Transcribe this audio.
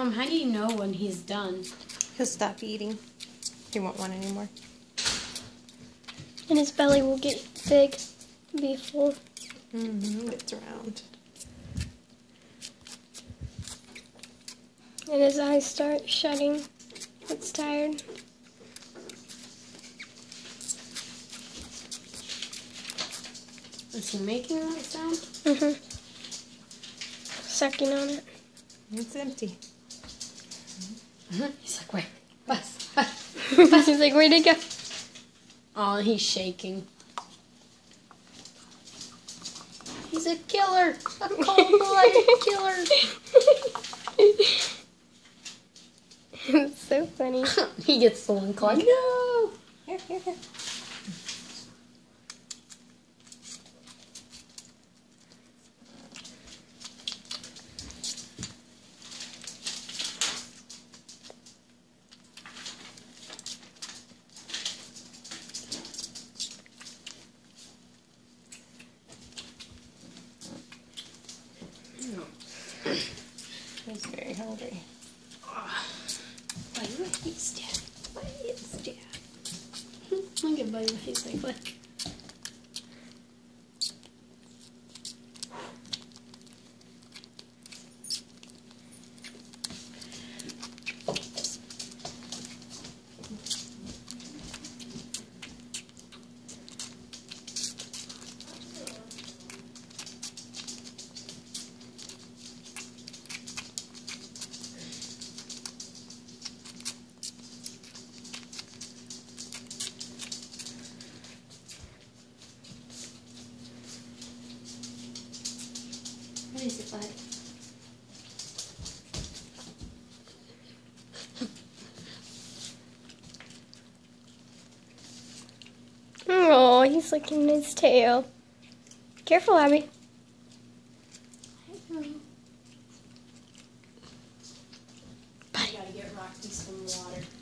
How do you know when he's done? He'll stop eating. He won't want any more. And his belly will get big, be full. It's round. And his eyes start shutting. It's tired. Is he making that sound? Sucking on it. It's empty. He's like, wait, bus. He's like, where'd it go? Oh, he's shaking. He's a killer. A cold-blooded killer. It's so funny. He gets the one claw. No! Here, here, here. He's very hungry. Buddy, what is Dad? What is Dad? Look at Buddy, what he's like, look. What is it, Bud? Oh, he's licking his tail. Careful, Abby. I gotta get Rocky some water.